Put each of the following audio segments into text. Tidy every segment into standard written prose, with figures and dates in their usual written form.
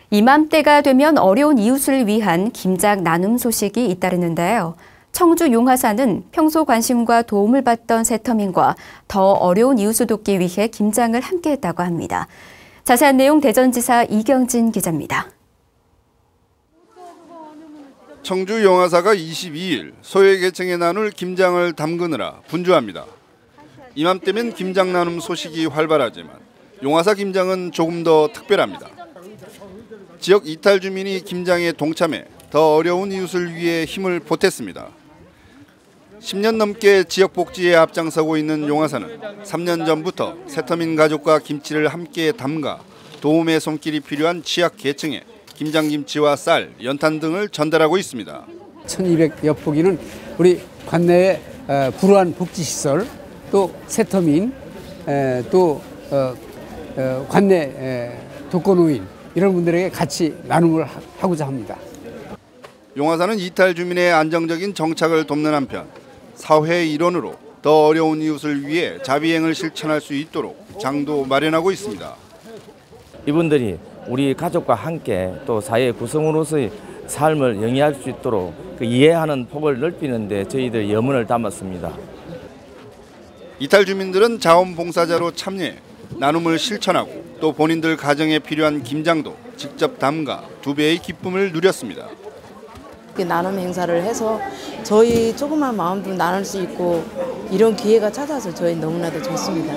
이맘때가 되면 어려운 이웃을 위한 김장 나눔 소식이 잇따르는데요. 청주 용화사는 평소 관심과 도움을 받던 세터민과 더 어려운 이웃을 돕기 위해 김장을 함께했다고 합니다. 자세한 내용 대전지사 이경진 기자입니다. 청주 용화사가 22일 소외계층에 나눌 김장을 담그느라 분주합니다. 이맘때면 김장 나눔 소식이 활발하지만 용화사 김장은 조금 더 특별합니다. 지역 이탈 주민이 김장에 동참해 더 어려운 이웃을 위해 힘을 보탰습니다. 10년 넘게 지역 복지에 앞장서고 있는 용화사는 3년 전부터 세터민 가족과 김치를 함께 담가 도움의 손길이 필요한 취약 계층에 김장김치와 쌀, 연탄 등을 전달하고 있습니다. 1200여 포기는 우리 관내의 불우한 복지시설, 또 세터민, 또 관내 독거노인 이런 분들에게 같이 나눔을 하고자 합니다. 용화사는 이탈 주민의 안정적인 정착을 돕는 한편 사회의 일원으로 더 어려운 이웃을 위해 자비행을 실천할 수 있도록 장도 마련하고 있습니다. 이분들이 우리 가족과 함께 또 사회 구성으로서의 삶을 영위할 수 있도록 이해하는 폭을 넓히는 데 저희들 염원을 담았습니다. 이탈 주민들은 자원봉사자로 참여해 나눔을 실천하고 또 본인들 가정에 필요한 김장도 직접 담가 2배의 기쁨을 누렸습니다. 나눔 행사를 해서 저희 조그만 마음도 나눌 수 있고 이런 기회가 찾아서 저희 너무나도 좋습니다.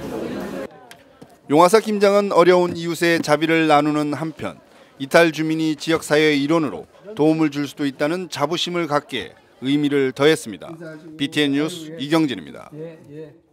용화사 김장은 어려운 이웃의 자비를 나누는 한편 이탈 주민이 지역사회의 일원으로 도움을 줄 수도 있다는 자부심을 갖게 의미를 더했습니다. BTN 뉴스 이경진입니다.